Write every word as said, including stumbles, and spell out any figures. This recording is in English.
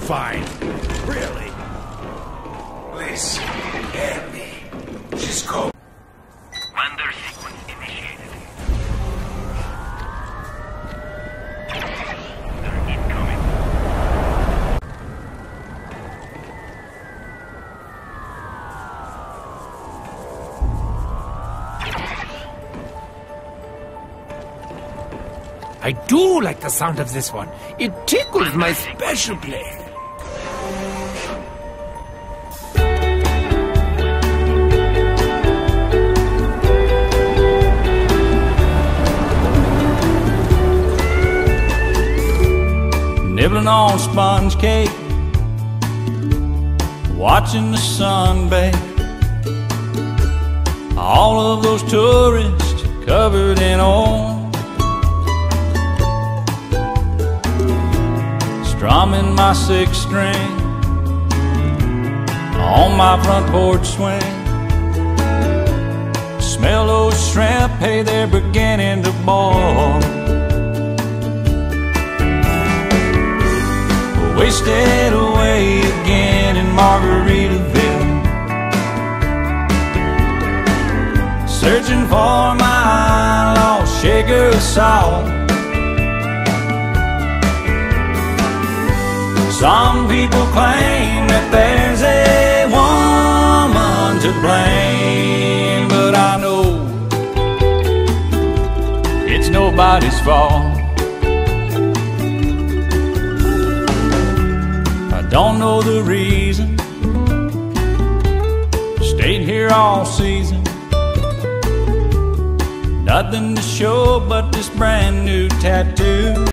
fine. Really? Listen, hear me. She's cold. Wander sequence initiated. They're incoming. I do like the sound of this one. It tickles my special place. Nibbling on sponge cake, watching the sun bake. All of those tourists covered in oil, strumming my sixth string on my front porch swing. Smell those shrimp, hey, they're beginning to boil. Wasted away again in Margaritaville, searching for my lost shaker of salt. Some people claim that there's a woman to blame, but I know it's nobody's fault. Don't know the reason, stayed here all season. Nothing to show but this brand new tattoo.